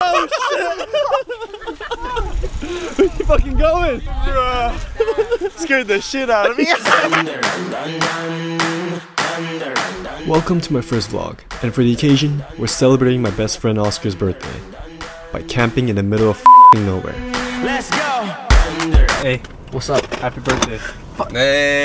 Oh shit! Where you fucking going? Bruh. Scared the shit out of me. Welcome to my first vlog, and for the occasion, we're celebrating my best friend Oscar's birthday by camping in the middle of nowhere. Let's go! Hey, what's up? Happy birthday. Hey.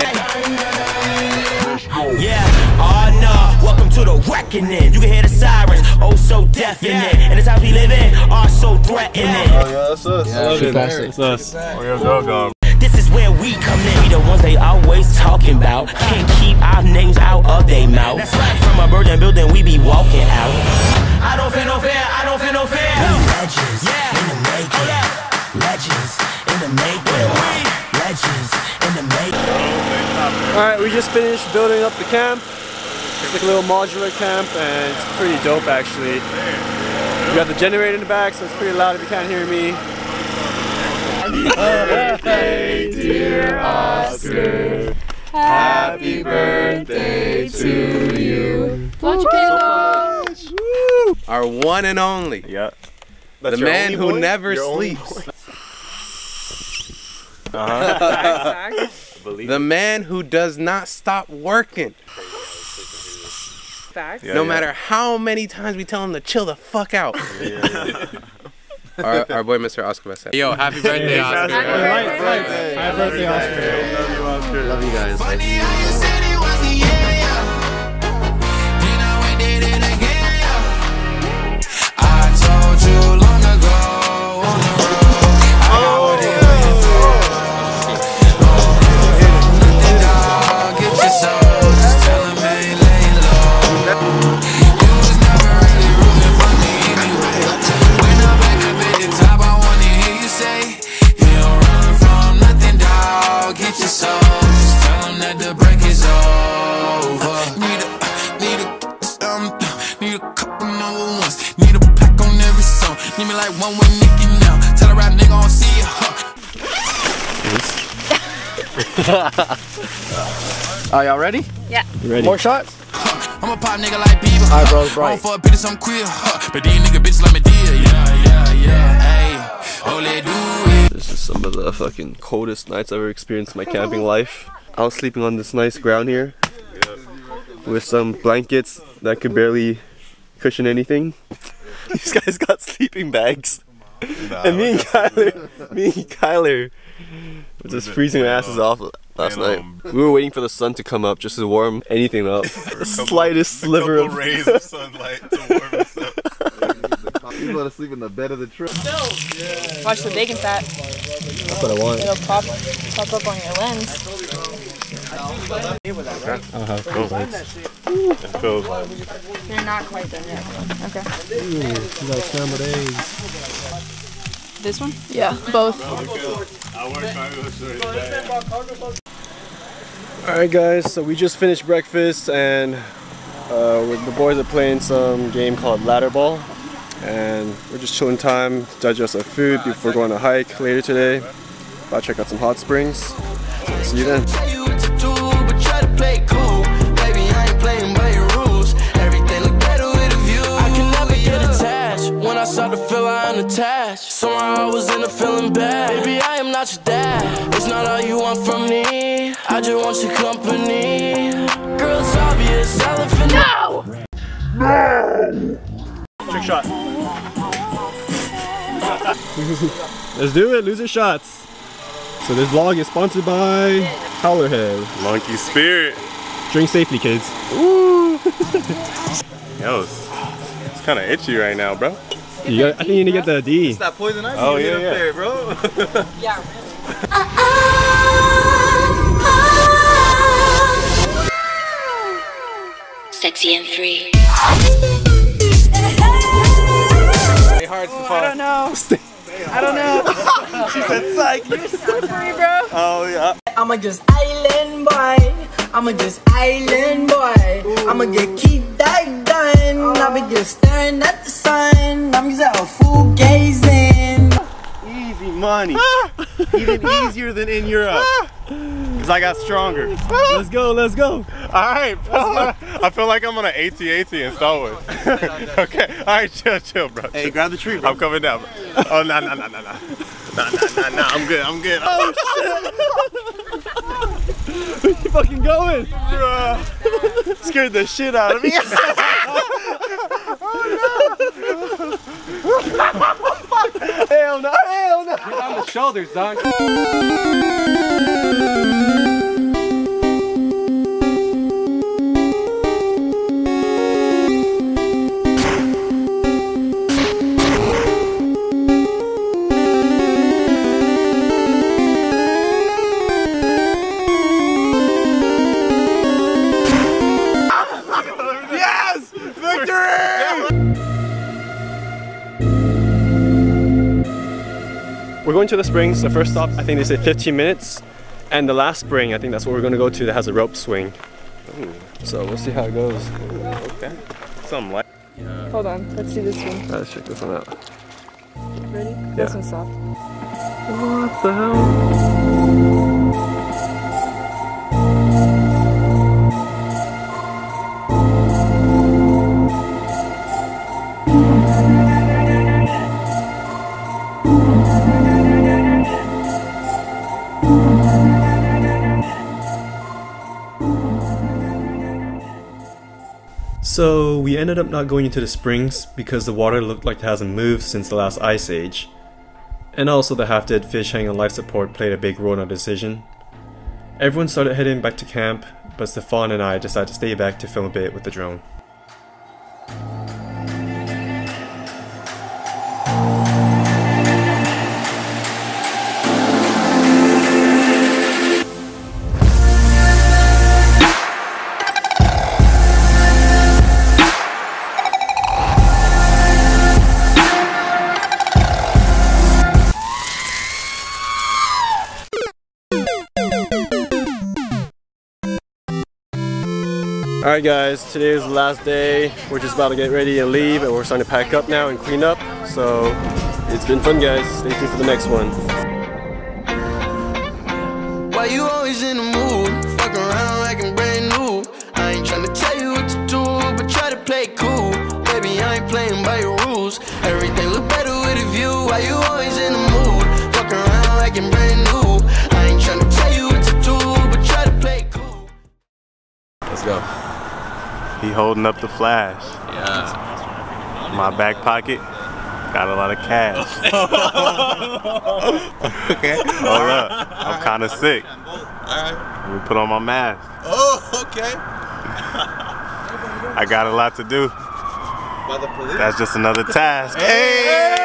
Yeah, oh no, welcome to the reckoning. You can hear the sirens, oh so deafening. And the times we live in are so threatening. Oh yeah, that's us. That's us. This is where we come in. We the ones they always talking about. Can't keep our names out of their mouth. That's right. From a burden building, we be walking out. I don't feel no fear, I don't feel no fear. We legends, yeah, in the making. Legends in the making. Legends in the making. Alright, we just finished building up the camp. It's like a little modular camp, and it's pretty dope actually. We got the generator in the back, so it's pretty loud if you can't hear me. Birthday, dear Oscar. Happy birthday to you. Our one and only. Yeah. The man who never sleeps. The man who does not stop working. Facts. No matter how many times we tell him to chill the fuck out. Our boy Mr. Oscar Bassett. Yo, happy birthday, Oscar. Happy birthday, Oscar. Love you, Oscar. Love you guys. Are y'all ready? Yeah. You ready? More shots? I'm a pop nigga like Bieber. Alright, bro, it's bright. I'm for a bitch, I'm queer. But these nigga bitches like me dear. Yeah. Hey, oh, let do it. This is some of the fucking coldest nights I've ever experienced in my camping life. I was sleeping on this nice ground here with some blankets that could barely cushion anything. These guys got sleeping bags. And me and Kyler were just freezing our asses off last night. We were waiting for the sun to come up just to warm anything up. The slightest sliver of rays of sunlight to warm us up. You want to sleep in the bed of the truck? Watch the bacon fat. That's what I want. It'll pop up on your lens. I'll have two bites. They're not quite done yet. Okay. Ooh, you got scrambled eggs. This one? Yeah, both. Alright guys, so we just finished breakfast and the boys are playing some game called Ladder Ball. And we're just chilling time to digest our food before going on a hike later today. I'll check out some hot springs. So see you then. When I start to feel I unattached, somehow I was in a feeling bad. Baby, I am not your dad. It's not all you want from me. I just want your company. Girl, it's obvious. Elephant. No! Trick shot. Let's do it, loser shots. So this vlog is sponsored by Howlerhead. Monkey spirit. Drink safely, kids. Woo! Yo, it's kind of itchy right now, bro. I think you need to get the D. It's that poison ivy. Oh, you yeah, get up yeah. there, bro. Yeah. Sexy and free. I don't know. I don't know. She said psych. You're slippery, bro. Oh yeah. I'ma just island boy. I'ma just island boy. I'ma get keep that done. I'ma just staring at the sun. I'm just a fool gazing. Easy money. Even easier than in Europe. Cause I got stronger. Let's go, let's go. Alright, I feel like I'm on an AT-AT in Star Wars. Okay, alright, chill, bro. Hey, grab the tree, bro. I'm coming down, bro. Oh, nah, I'm good. Oh, shit. Where you fucking going? Scared the shit out of me. Hell no, hell no. Get on the shoulders, dog. Yes! Victory! We're going to the springs. The first stop, I think they say 15 minutes. And the last spring, I think that's what we're going to go to, that has a rope swing. Ooh. So we'll see how it goes. Ooh, okay. Something like. Hold on, let's do this one. Let's check this one out. Ready? Yeah. This one's soft. What the hell? So we ended up not going into the springs because the water looked like it hasn't moved since the last ice age. And also the half-dead fish hanging on life support played a big role in our decision. Everyone started heading back to camp, but Stefan and I decided to stay back to film a bit with the drone. Alright guys, today is the last day. We're just about to get ready and leave, and we're starting to pack up now and clean up. So it's been fun guys. Stay tuned for the next one. Why you always in the mood? Fuck around like I'm brand new. I ain't tryna tell you what to do, but try to play cool. Baby, I ain't playing by your rules. Everything look better with a view. Why you always in the mood? Fuck around like I'm brand new. I ain't tryna tell you what to do, but try to play cool. Let's go. He holding up the flash. Yeah. My back pocket got a lot of cash. Okay. Hold up. I'm kind of sick. Alright. Let me put on my mask. Oh, okay. I got a lot to do. By the police? That's just another task. Hey!